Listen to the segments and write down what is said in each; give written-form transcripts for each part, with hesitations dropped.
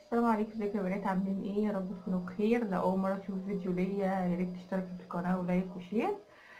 السلام عليكم، ازيكم يا بنات؟ عاملين ايه؟ يا رب تكونوا بخير. لو اول مره تشوفوا فيديو ليا يا ريت تشتركوا في القناه ولايك وشير.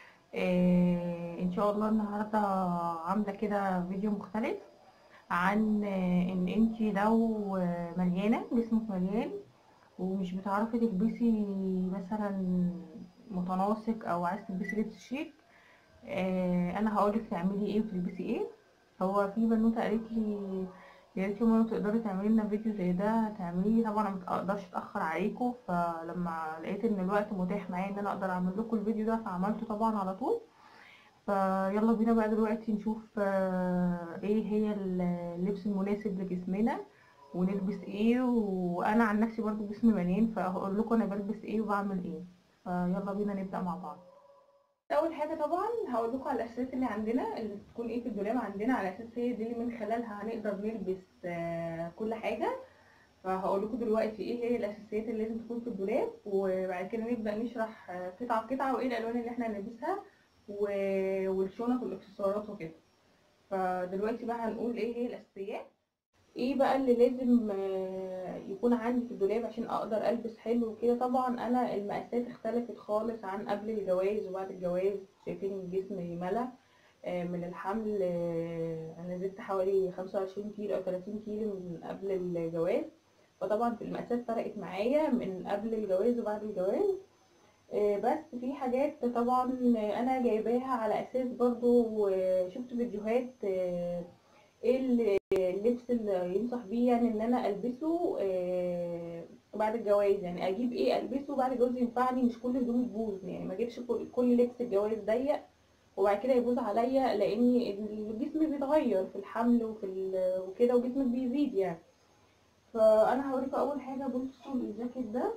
ان شاء الله النهارده عامله كده فيديو مختلف عن ان انتي لو مليانه، جسمك مليان ومش بتعرفي تلبسي مثلا متناسق او عايز تلبسي لبس شيك. انا هقولك تعملي ايه وتلبسي ايه. هو في بنوته قالت لي يا ريت يوم ما تقدري تعملي لنا فيديو زي ده تعمليه. طبعا انا متقدرش اتاخر عليكم، فلما لقيت ان الوقت متاح معايا ان انا اقدر اعمل لكم الفيديو ده فعملته طبعا على طول. فيلا بينا بقى دلوقتي نشوف ايه هي اللبس المناسب لجسمنا ونلبس ايه. وانا عن نفسي برضو جسمي مليان فهقول لكم انا بلبس ايه وبعمل ايه. فيلا بينا نبدأ مع بعض. اول حاجه طبعا هقول لكم على الاساسيات اللي عندنا اللي تكون ايه في الدولاب عندنا، على اساس هي دي اللي من خلالها هنقدر نلبس كل حاجه. فهقول لكم دلوقتي ايه هي الاساسيات اللي لازم تكون في الدولاب، وبعد كده نبدا نشرح قطعه قطعه وايه الالوان اللي احنا هنلبسها والشنط والاكسسوارات وكده. فدلوقتي بقى هنقول ايه هي الاساسيات. ايه بقى اللي لازم يكون عندي في الدولاب عشان اقدر البس حلو وكده. طبعا انا المقاسات اختلفت خالص عن قبل الجواز وبعد الجواز. شايفين جسمي ملا من الحمل. انا زدت حوالي 25 كيلو او 30 كيلو من قبل الجواز. فطبعا في المقاسات فرقت معايا من قبل الجواز وبعد الجواز. بس في حاجات طبعا انا جايباها على اساس برضو شفت فيديوهات ايه اللبس اللي ينصح بيه يعني ان انا البسه بعد الجواز. يعني اجيب ايه البسه بعد الجواز ينفعني، مش كل هدومي تبوظ. يعني ما اجيبش كل لبس الجواز ضيق وبعد كده يبوظ عليا، لان الجسم بيتغير في الحمل وكده وجسمك بيزيد يعني. فانا هوريكم اول حاجه. بصوا الجاكيت ده.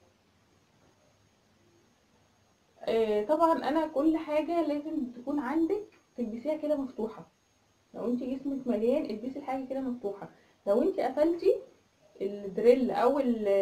طبعا انا كل حاجه لازم تكون عندك تلبسيها كده مفتوحه. لو انت جسمك مليان البسي الحاجه كده مفتوحه. لو انت قفلتي الدريل او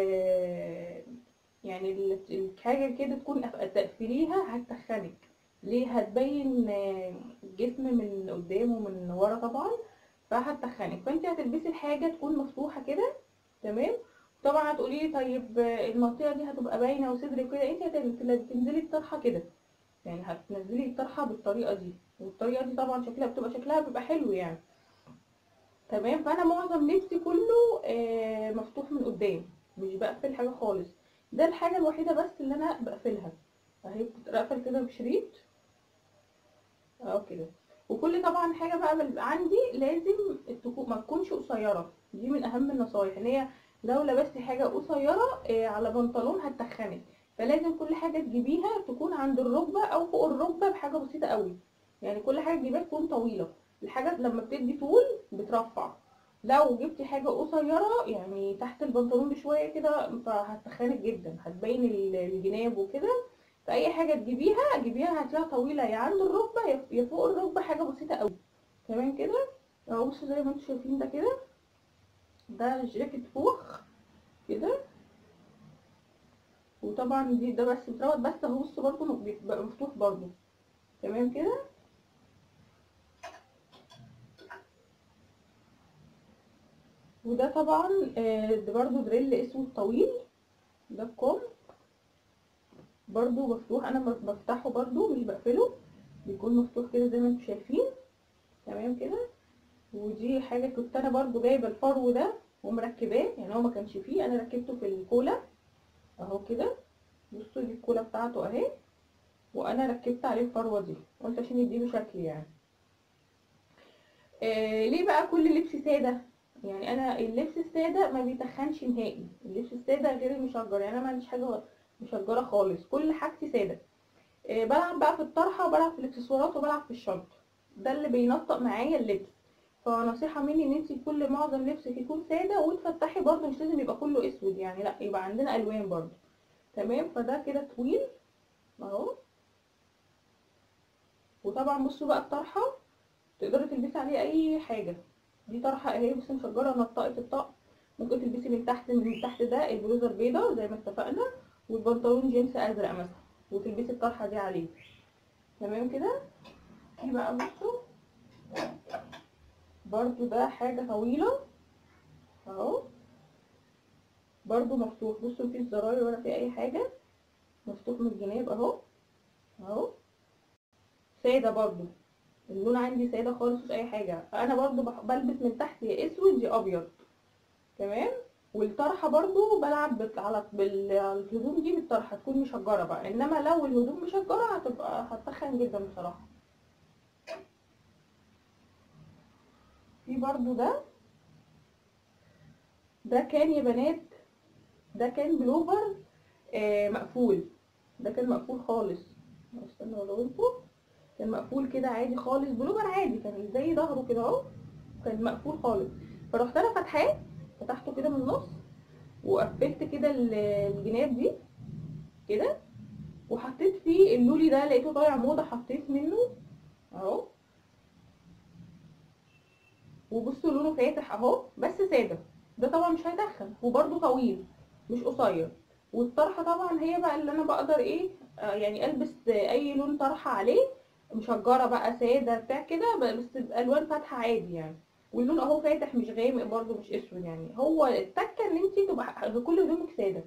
يعني الحاجه كده تكون تقفليها هتخنك. ليه؟ هتبين الجسم من قدام ومن ورا طبعا، فهتخنك. فانت هتلبسي الحاجه تكون مفتوحه كده. تمام. طبعا هتقولي لي طيب المنطقه دي هتبقى باينه وصدري كده. انت هتنزلي الطرحه كده، يعني هتنزلي الطرحه بالطريقه دي، والطريقه دي طبعا شكلها بيبقى حلو يعني. تمام. فانا معظم لبسي كله مفتوح من قدام، مش بقفل حاجه خالص. ده الحاجه الوحيده بس اللي انا بقفلها، اهي بتتقفل كده بشريط اهو كده. وكل طبعا حاجه بقى عندي لازم ما تكونش قصيره. دي من اهم النصايح، ان هي لو لبستي حاجه قصيره على بنطلون هتتخنك. فلازم كل حاجه تجيبيها تكون عند الركبه او فوق الركبه بحاجه بسيطه قوي. يعني كل حاجه تجيبيها تكون طويله. الحاجه لما بتدي طول بترفع. لو جبتي حاجه قصيره يعني تحت البنطلون بشويه كده فهتخنك جدا، هتبين الجناب وكده. فاي حاجه جيبيها هتلاقيها طويله يا عند الركبه يا فوق الركبه، حاجه بسيطه قوي. تمام كده. اهو بصوا زي ما انتم شايفين ده كده. ده جاكيت فوخ كده. وطبعا ده بس بتروت بس اهو. بصوا برضه بيبقى مفتوح برضه. تمام كده. وده طبعا ده برضه دريل اسود طويل. ده بكم برضه مفتوح. انا بفتحه برضه مش بقفله، بيكون مفتوح كده زي ما انتم شايفين. تمام كده. ودي حاجه كنت انا برضو جايبه الفرو ده ومركباه، يعني هو ما كانش فيه، انا ركبته في الكولا اهو كده. بصوا دي الكولا بتاعته اهي، وانا ركبت عليه الفروه دي، قلت عشان يديله شكل يعني. ليه بقى كل لبس ساده؟ يعني انا اللبس الساده ما بيتخنش نهائي. اللبس الساده غير المشجر، يعني انا ما عنديش حاجه مشجره خالص، كل حاجتي ساده. بلعب بقى في الطرحه وبلعب في الاكسسوارات وبلعب في الشنطه. ده اللي بينطق معايا اللبس. فنصيحة مني ان انت كل معظم لبسك يكون سادة وتفتحي برضو، مش لازم يبقى كله اسود يعني، لا يبقى عندنا الوان برضو. تمام. فده كده طويل اهو. وطبعا بصوا بقى الطرحة تقدري تلبسي عليه اي حاجة. دي طرحة اهي بس مشجرة نطقت الطقم. ممكن تلبسي من تحت ده البلوزة البيضة زي ما اتفقنا، والبنطلون جينز ازرق مثلا، وتلبسي الطرحة دي عليه. تمام كده. في بقى بصوا برضو ده حاجة طويلة اهو. برضو مفتوح، بصوا مفيش زراير ولا في اي حاجه، مفتوح من الجناب اهو اهو. ساده برضو، اللون عندي ساده خالص مش اي حاجه. انا برضو بلبس من تحت يا اسود يا ابيض، تمام. والطرحه برضو بلعب على الهدوم دي بالطرحه تكون مشجره بقى، انما لو الهدوم مشجره هتخن جدا بصراحه. في برضو ده كان يا بنات، ده كان بلوفر مقفول، ده كان مقفول خالص. استنى اوريكم، كان مقفول كده عادي خالص، بلوفر عادي كان زي ظهره كده اهو، كان مقفول خالص. فرحت انا فاتحاه، فتحته كده من النص، وقفلت كده الجناب دي كده، وحطيت فيه اللولي ده، لقيته طالع موضه حطيت منه اهو. وبصوا لونه فاتح اهو بس ساده، ده طبعا مش هيدخن، وبرده طويل مش قصير. والطرحه طبعا هي بقى اللي انا بقدر ايه يعني البس اي لون طرحه عليه، مشجره بقى ساده بتاع كده، بس بالوان فاتحه عادي يعني. واللون اهو فاتح مش غامق برده مش اسود، يعني هو التكه ان انت تبقى كل هدومك ساده.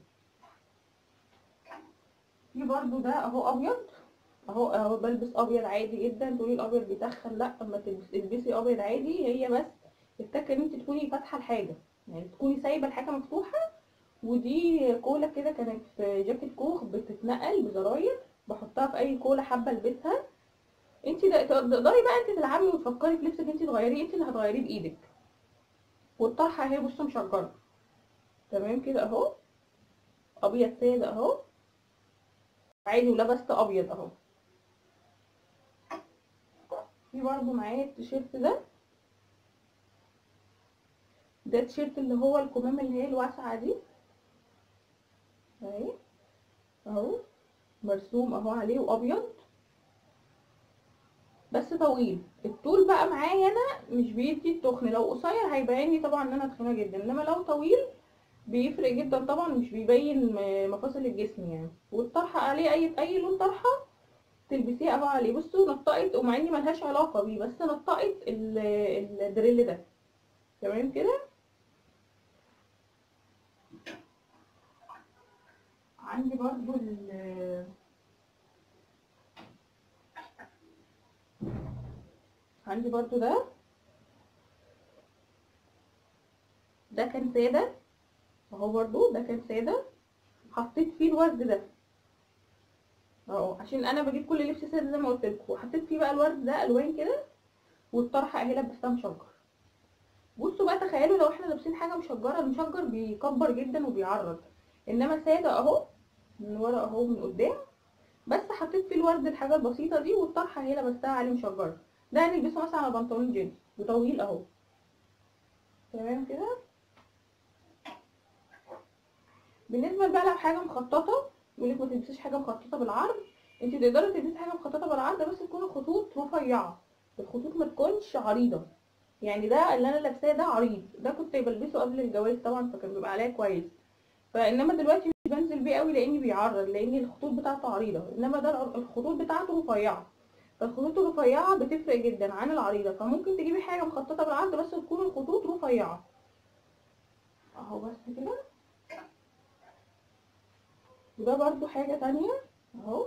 في برده ده اهو ابيض اهو بلبس ابيض عادي جدا. تقولي الابيض بيتخن، لا، اما تلبسي ابيض عادي، هي بس التكه ان انت تكوني فاتحه الحاجه، يعني تكوني سايبه الحاجه مفتوحه. ودي كولا كده كانت في جاكيت كوخ بتتنقل بزراير، بحطها في اي كولا حابه البسها. انت تقدري بقى انت تلعبي وتفكري في لبسك، انت تغيريه، انت اللي هتغيريه بايدك. والطرحه اهي بصوا مشجره، تمام كده اهو، ابيض ساده اهو عادي، ولبست ابيض اهو. في برضو معايا التيشيرت ده التيشيرت اللي هو الكمام اللي هي الواسعه دي اهي اهو، مرسوم اهو عليه وابيض بس طويل. الطول بقى معايا انا مش بيدي التخن، لو قصير هيبين لي طبعا ان انا تخينه جدا، انما لو طويل بيفرق جدا طبعا، مش بيبين مفاصل الجسم يعني. والطرحه عليه اي لون طرحه تلبسيه اهو عليه. بصوا نطقت، ومع اني ملهاش علاقه بيه بس نطقت الدريل ده، تمام كده. عندي برضو عندي برضو ده كان ساده اهو، برضو ده كان ساده، حطيت فيه الورد ده اهو، عشان انا بجيب كل لبس ساده زي ما قلت لكم، وحطيت فيه بقى الورد ده الوان كده، والطرحه اهي لبستها مشجر. بصوا بقى تخيلوا لو احنا لابسين حاجه مشجره، المشجر بيكبر جدا وبيعرض، انما ساده اهو من ورا اهو من قدام، بس حطيت فيه الورد الحاجه البسيطه دي، والطرحه هي لبستها عليه مشجره. ده هنلبسه مثلا على بنطلون جينز وطويل اهو، تمام كده. بالنسبه بقى لو حاجه مخططه، يقولك ما تلبسيش حاجه مخططه بالعرض، انت تقدري تلبسي حاجه مخططه بالعرض بس تكون الخطوط رفيعه، الخطوط ما تكونش عريضه. يعني ده اللي انا لابساه ده عريض، ده كنت بلبسه قبل الجواز طبعا فكان بيبقى عليا كويس، فانما دلوقتي مش بنزل بيه قوي لاني بيعرض، لان الخطوط بتاعته عريضه، انما ده الخطوط بتاعته رفيعه. فالخطوط الرفيعه بتفرق جدا عن العريضه، فممكن تجيبي حاجه مخططه بالعرض بس تكون الخطوط رفيعه اهو بس كده. وده برضو حاجه تانية اهو،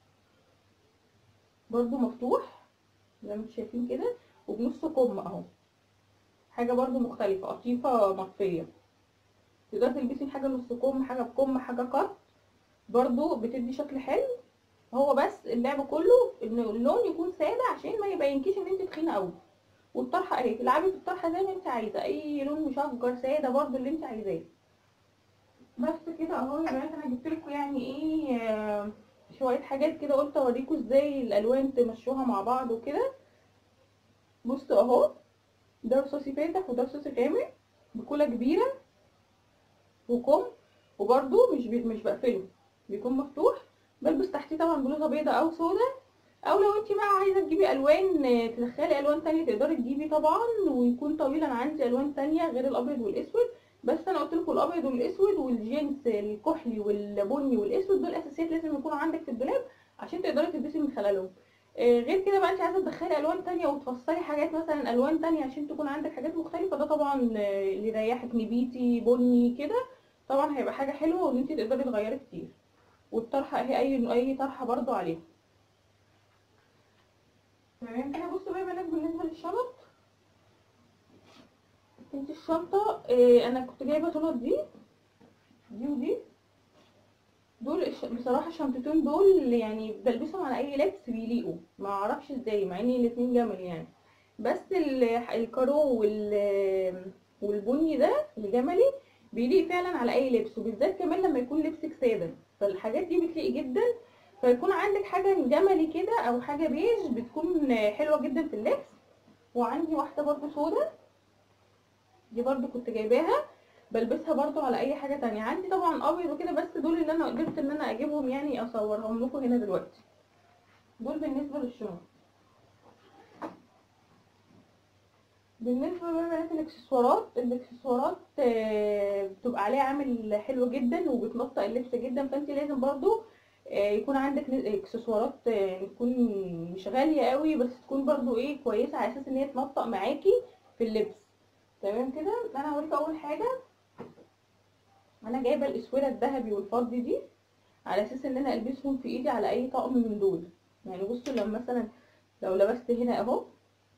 برضو مفتوح زي ما انتم شايفين كده، وبنص كم اهو، حاجه برضو مختلفه، قطيفه مطفيه. تقدري تلبسي حاجه نص كم، حاجه بكم، حاجه قط، برضو بتدي شكل حلو. هو بس اللعب كله ان اللون يكون ساده عشان ما يبينكيش ان انت تخينه قوي. والطرحه اهي تلعبي في الطرحه زي ما انت عايزه، اي لون مشجر ساده برضو اللي انت عايزاه. بس كده اهو يا بنات، انا جبت لكم يعني ايه شويه حاجات كده، قلت اوريكم ازاي الالوان تمشوها مع بعض وكده. بصوا اهو، ده رصاصي فاتح وده رصاصي غامق، بكوله كبيره وكم، وبرده مش بقفله، بيكون مفتوح. بلبس تحتيه طبعا بلوزه بيضه او سودا، او لو انت بقى عايزه تجيبي الوان تدخلي الوان تانية تقدري تجيبي طبعا، ويكون طويل. انا عندي الوان تانية غير الابيض والاسود، بس انا قلت لكم الابيض والاسود والجينز الكحلي والبني والاسود دول اساسيات لازم يكونوا عندك في الدولاب عشان تقدري تلبسي من خلالهم. غير كده بقى انت عايزه تدخلي الوان تانية وتفصلي حاجات مثلا الوان تانية عشان تكون عندك حاجات مختلفه، ده طبعا اللي يريحك، نبيتي، بني كده، طبعا هيبقى حاجه حلوه وان انت تقدري تغيري كتير. والطرحه اهي، اي طرحه برضو عليها. تمام كده. بصوا بقى يا بنات بالنسبه للشنط، انت الشنطه انا كنت جايبه شنط دي ودي. دول بصراحه الشنطتين دول يعني بلبسهم على اي لبس بيليقوا، ما اعرفش ازاي مع ان الاتنين جمل يعني. بس الكارو والبني ده الجملي بيليق فعلا على اي لبس، وبالذات كمان لما يكون لبسك ساده، فالحاجات دي بتليق جدا. فيكون عندك حاجه جملي كده او حاجه بيج بتكون حلوه جدا في اللبس. وعندي واحده برضو سودا، دي برضو كنت جايباها بلبسها برضو على اي حاجه تانية. عندي طبعا ابيض وكده، بس دول اللي انا قدرت ان انا اجيبهم يعني اصورهم لكم هنا دلوقتي. دول بالنسبه للشنط. بالنسبه لبنات الاكسسوارات بتبقى عليها عامل حلو جدا وبتنطق اللبس جدا، فانت لازم برضو يكون عندك اكسسوارات تكون مش غاليه قوي، بس تكون برضو ايه كويسه على اساس ان هي تنطق معاكي في اللبس. تمام كده. انا هوريك اول حاجه، انا جايبه الاسوره الذهبي والفضي دي على اساس ان انا البسهم في ايدي على اي طقم من دول. يعني بصوا لما مثلا لو لبست هنا اهو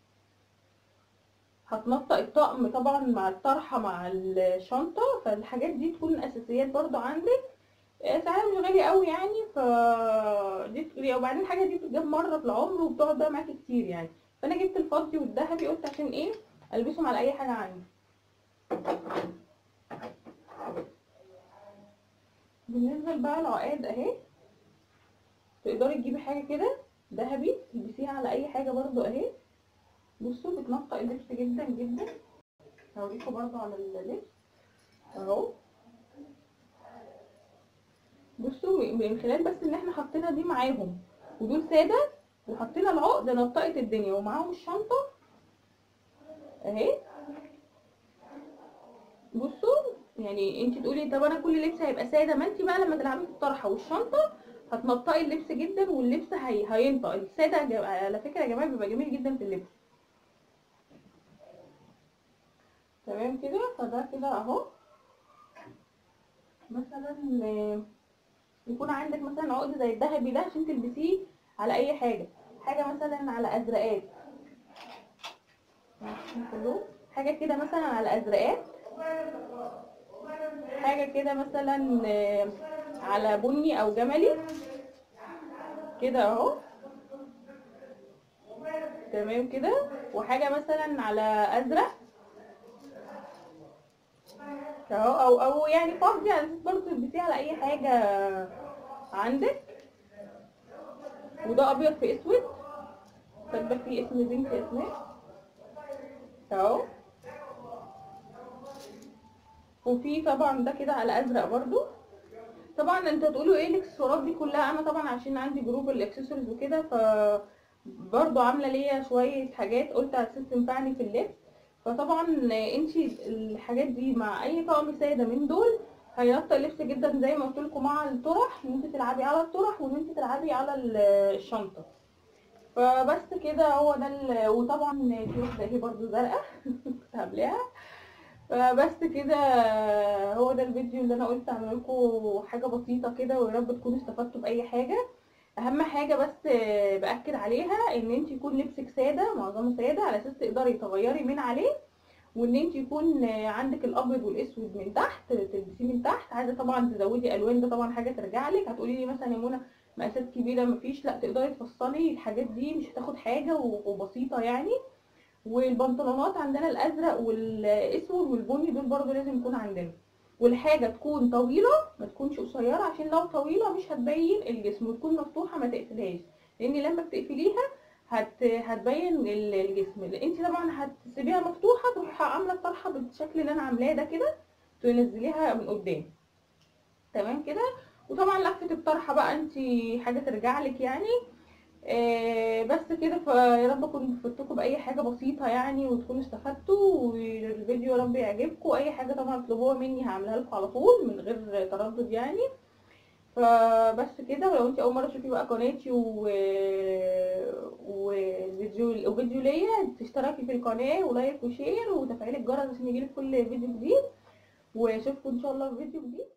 هتنطق الطقم طبعا مع الطرحه مع الشنطه، فالحاجات دي تكون اساسيات برضو عندك. سعرها مش غالي قوي يعني، دي وبعدين الحاجه دي بتتجاب مره في العمر وبتقعد بقى معاكي كتير يعني. فانا جبت الفضي والذهبي قلت عشان ايه البسهم على اي حاجه عندي. بالنسبه بقى العقاد اهي، تقدري تجيبي حاجه كده ذهبي تلبسيها على اي حاجه برضو اهي. بصوا بتنطق اللبس جدا جدا. هوريكم برضو على اللبس اهو. بصوا من خلال بس ان احنا حطينا دي معاهم ودول ساده، وحطينا العقد نطقت الدنيا، ومعاهم الشنطه اهي. بصوا يعني انت تقولي طب انا كل لبس هيبقى ساده، ما انت بقى لما تلعبي في الطرحه والشنطه هتنطقي اللبس جدا، واللبس هينطق الساده. على فكره يا جماعه بيبقى جميل جدا في اللبس. تمام كده. فده كده اهو. مثلا يكون عندك مثلا عقد زي الذهبي ده عشان تلبسيه على اي حاجه. حاجه مثلا على ازرقات، حاجه كده مثلا على ازرقات، حاجه كده مثلا على بني او جملي كده اهو. تمام كده. وحاجه مثلا على ازرق اهو، او يعني فضي على اساس برضه تلبسيه على اي حاجه عندك. وده ابيض في اسود، كاتبه فيه اسم بنت اسماء اهو. وفي طبعا ده كده على ازرق برضو. طبعا انت تقولوا ايه الاكسسوارات دي كلها، انا طبعا عشان عندي جروب الاكسسوارز وكده ف برضو عامله ليا شويه حاجات قلت على اساس تنفعني في اللبس. فطبعا انت الحاجات دي مع اي طقم ساده من دول هينطق اللبس جدا، زي ما قلت لكم مع الطرح ان انت تلعبي على الطرح وان انت تلعبي على الشنطه. فبس كده هو ده وطبعا في واحده اهي برضو زرقاء كنت قبلها. فبس كده هو ده الفيديو اللي انا قلت اعمل لكم حاجه بسيطه كده، ويا رب تكونوا استفدتوا باي حاجه. اهم حاجه بس باكد عليها ان انت يكون لبسك ساده، معظمه ساده على اساس تقدري تغيري من عليه، وان انت يكون عندك الابيض والاسود من تحت تلبسيه من تحت. عايزه طبعا تزودي الوان ده طبعا حاجه ترجع لك. هتقولي لي مثلا يا منى مقاسات كبيره مفيش، لا تقدري تفصلي الحاجات دي مش هتاخد حاجه وبسيطه يعني. والبنطلونات عندنا الازرق والاسود والبني دول برضو لازم يكون عندنا. والحاجه تكون طويله ما تكونش قصيره، عشان لو طويله مش هتبين الجسم، وتكون مفتوحه ما تقفلهاش، لان لما بتقفليها هتبين الجسم. انت طبعا هتسيبيها مفتوحه تروحي عامله الطرحه بالشكل اللي انا عاملاه ده كده، تنزليها من قدام. تمام كده. وطبعا لفه الطرحه بقى انت حاجه ترجع لك يعني. بس كده. فيا رب اكون فدتكم باي حاجه بسيطه يعني، وتكونوا استفدتوا، والفيديو يا رب يعجبكم. اي حاجه طبعا تطلبوها مني هعملها لكم على طول من غير تردد يعني. فبس كده. ولو انت اول مره تشوفي بقى قناتي وفيديو ليا، تشتركي في القناه ولايك وشير وتفعيل الجرس عشان يجيلك كل فيديو جديد. واشوفكم ان شاء الله في فيديو جديد.